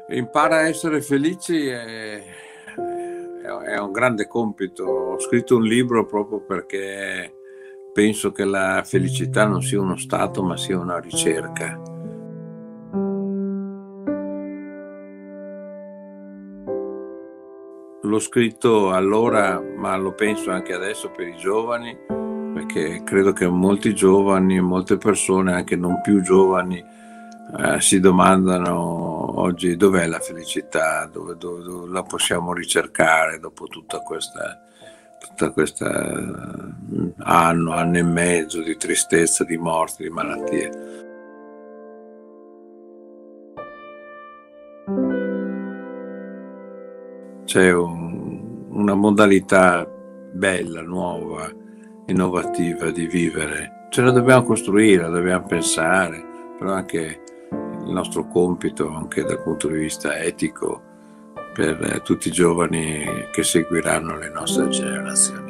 Impara a essere felici è un grande compito. Ho scritto un libro proprio perché penso che la felicità non sia uno stato, ma sia una ricerca. L'ho scritto allora, ma lo penso anche adesso per i giovani, perché credo che molti giovani, molte persone, anche non più giovani, si domandano oggi dov'è la felicità, dove la possiamo ricercare dopo tutta questa anno e mezzo di tristezza, di morte, di malattie. C'è una modalità bella, nuova, innovativa di vivere. Ce la dobbiamo costruire, la dobbiamo pensare, però anche il nostro compito, anche dal punto di vista etico, per tutti i giovani che seguiranno le nostre generazioni.